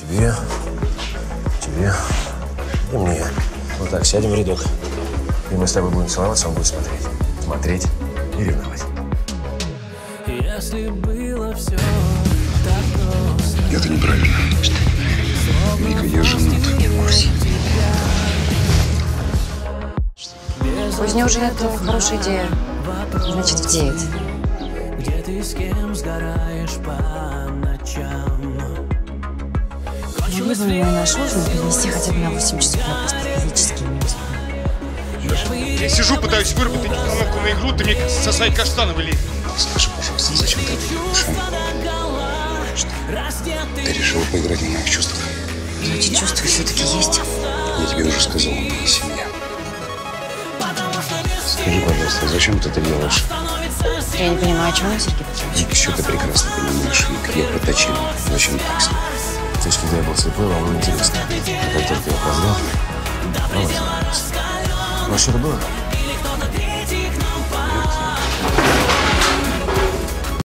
Тебе, тебе и мне. Вот так, сядем в рядок. И мы с тобой будем целоваться, он будет смотреть. Смотреть и ревновать. Если было все так просто. Это неправильно. Что неправильно? Вика, я женат. Я в курсе. Кузня уже это хорошая идея. Значит, в диете. Где ты с кем сгораешь по ночам? Могли бы мне наш ужин перенести хотя бы на 8 часов, я просто физически не успею. Я сижу, пытаюсь вырвать установку на игру, ты мне со своей каштановой лезешь. Скажи, пожалуйста, зачем ты это делаешь? Что? Ты решила поиграть на моих чувствах? Эти чувства все-таки есть. Я тебе уже сказал, у меня семья. Скажи, пожалуйста, зачем ты это делаешь? Я не понимаю, о чем вы, Сергей Петрович? И все ты прекрасно понимаешь, Вик. Я про Точилу. Зачем так с ним? То есть, когда я был слепой, вам было интересно. А как только я поздал, вам это нравилось. Ну, что это было?